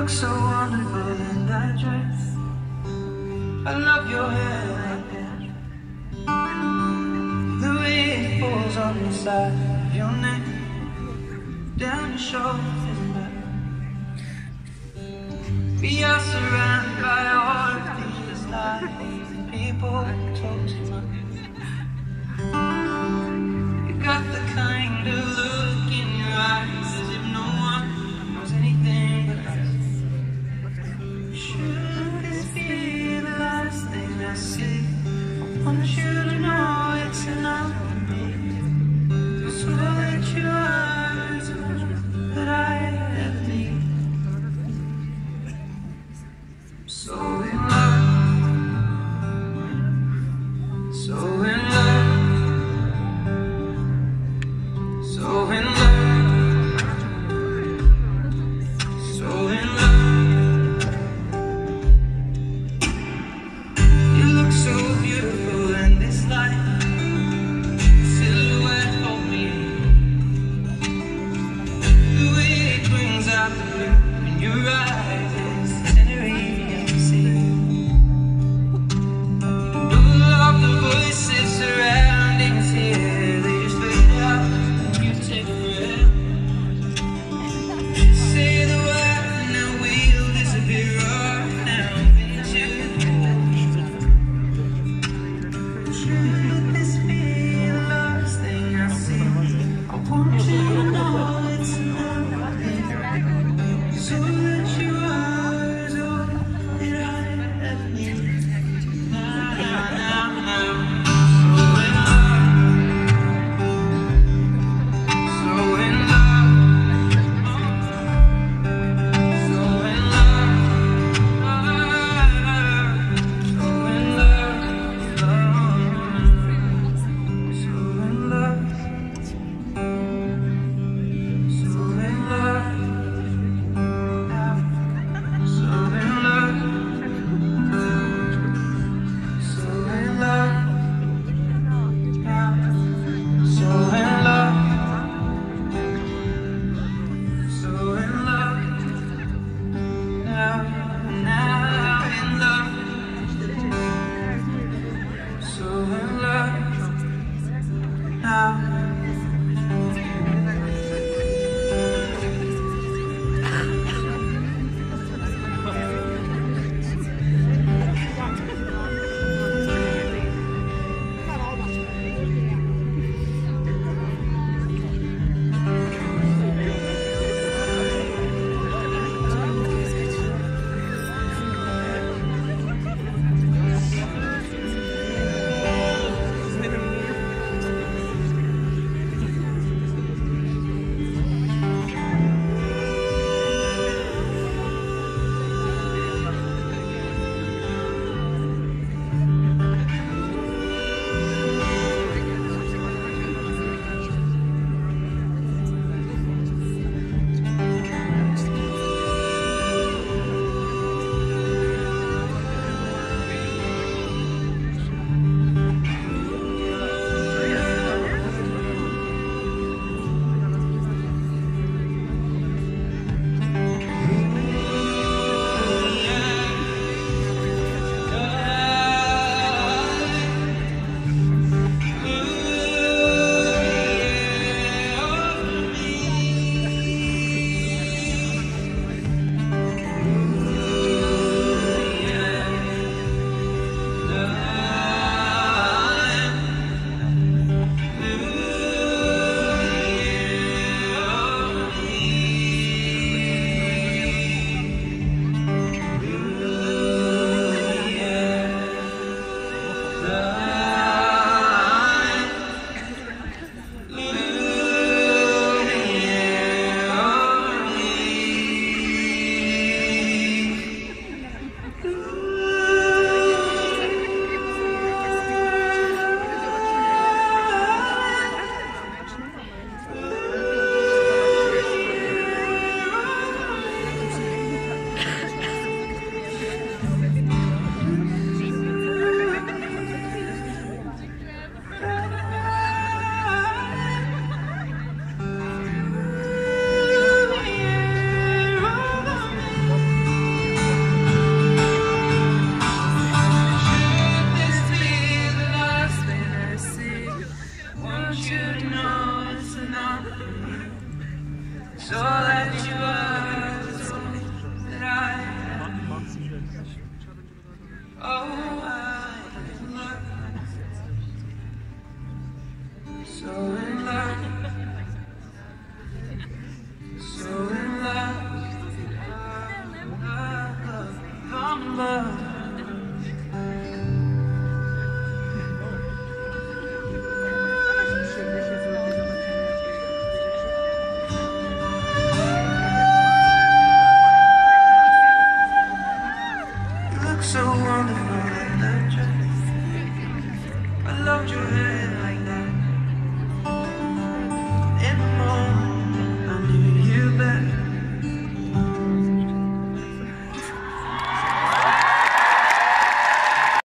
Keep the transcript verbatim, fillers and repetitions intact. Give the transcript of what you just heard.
look so wonderful in that dress. I love your hair like that, the way it falls on the side of your neck, down your shoulders and back. We are surrounded by all of these lies and people talk too much. You got the kind of look in your eyes as if no one knows anything but us. Should this be the last thing I see? I want you to know it's enough for me. So that you are as much that I ever need. So in love, so all that you are is all that I am. Oh, I'm so in love, so in love, I'm in love. So wonderful in that dress. I loved your hair.